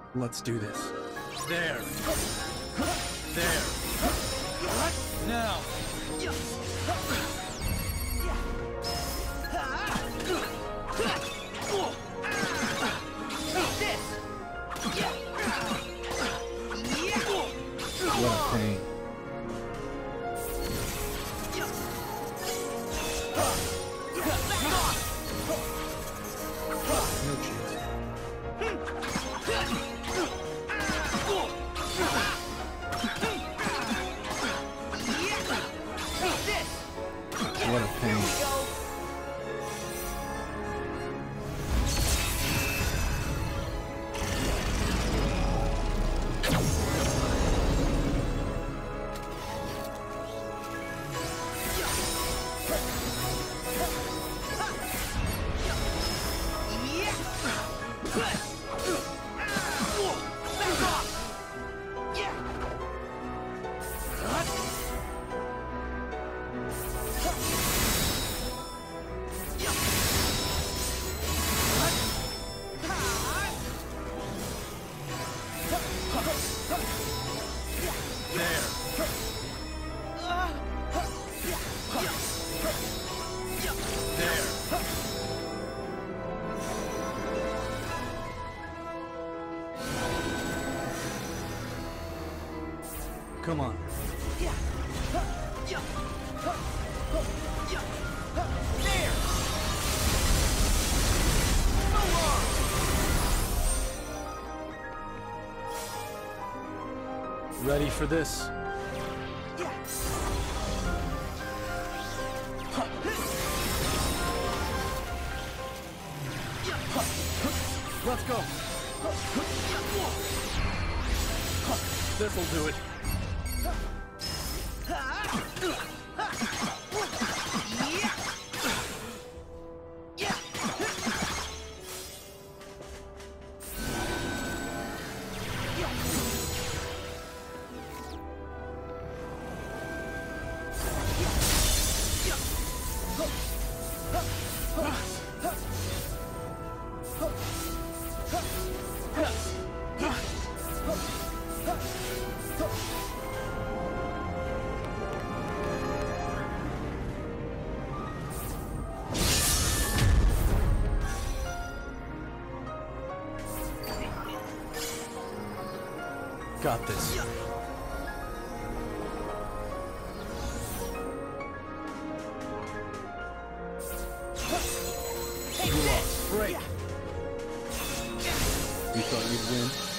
Let's do this. There. There. Now. What a pain. No chance. What a pain. Come on. There. Ready for this? Let's go. This'll do it. Got this. You lost. Break. You thought you'd win?